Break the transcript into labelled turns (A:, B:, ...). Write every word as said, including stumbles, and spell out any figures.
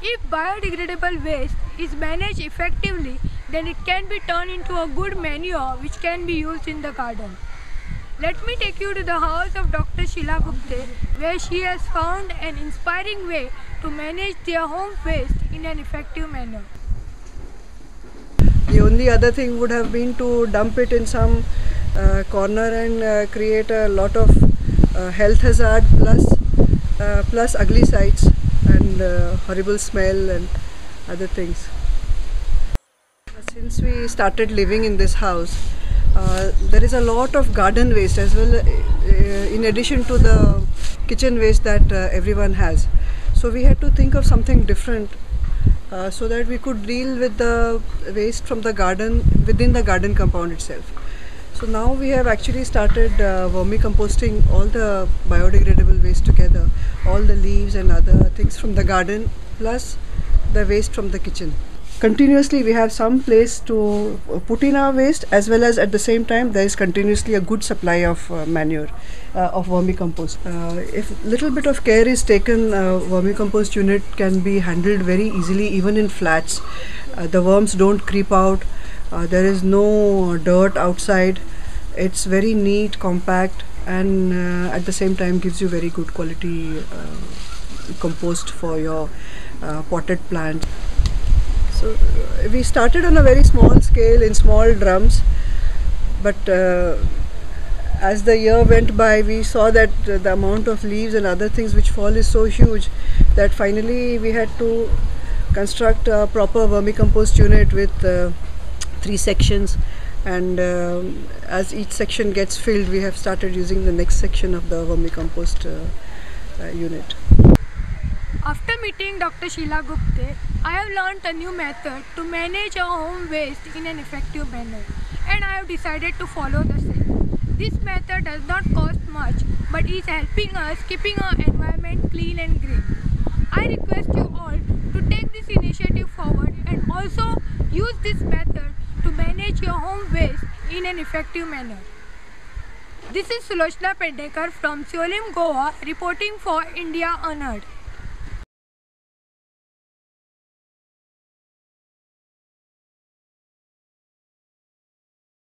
A: If biodegradable waste is managed effectively, then it can be turned into a good manure which can be used in the garden. Let me take you to the house of Doctor Sheila Gupte, where she has found an inspiring way to manage their home waste in an effective manner.
B: The only other thing would have been to dump it in some uh, corner and uh, create a lot of uh, health hazard plus, uh, plus ugly sights and uh, horrible smell and other things. Since we started living in this house, uh, there is a lot of garden waste as well, uh, in addition to the kitchen waste that uh, everyone has. So we had to think of something different uh, so that we could deal with the waste from the garden within the garden compound itself. So now we have actually started uh, vermicomposting all the biodegradable waste together, all the leaves and other things from the garden plus the waste from the kitchen. Continuously we have some place to put in our waste, as well as at the same time there is continuously a good supply of uh, manure, uh, of vermicompost. Uh, if little bit of care is taken, uh, vermicompost unit can be handled very easily even in flats. Uh, the worms don't creep out, uh, there is no dirt outside, it's very neat, compact, and uh, at the same time gives you very good quality uh, compost for your uh, potted plants. So uh, we started on a very small scale in small drums, but uh, as the year went by we saw that uh, the amount of leaves and other things which fall is so huge that finally we had to construct a proper vermicompost unit with uh, three sections, and uh, as each section gets filled we have started using the next section of the vermicompost uh, uh, unit.
A: After meeting Doctor Sheila Gupte, I have learned a new method to manage our home waste in an effective manner, and I have decided to follow the same. This method does not cost much but is helping us keeping our environment clean and green. I request you all to take this initiative forward and also use this method to manage your home waste in an effective manner. This is Sulochana Pednekar from Siolim, Goa, reporting for India Unheard.